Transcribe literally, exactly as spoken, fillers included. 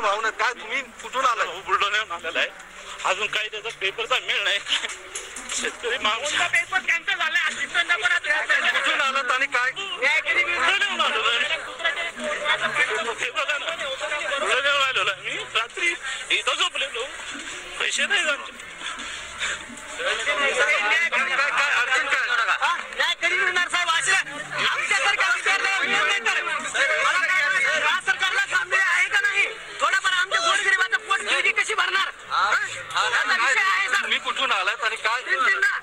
भावना काय तुम्ही कुठून आलाय? बुलढाण्याहून आलेला आहे. अजून काही त्याचा पेपरचा मेळ नाही. शेतकरी मागून पेपर कॅन्सल झाला. कुठून आलात आणि काय? बुलढाण्याहून आलेलो आहे. बुलढाण्याहून आलेलो आहे मी. रात्री इथं झोपलेलो. पैसे नाही आमचे. काय काय अडचण काय? नाही कधी मिळणार साहेब असे आमच्या सरकारला सामने आहे का नाही? थोडाफार आमच्या गोरगरिबाचं पोट खिडकी कशी भरणार? तुम्ही कुठून आलात आणि काय?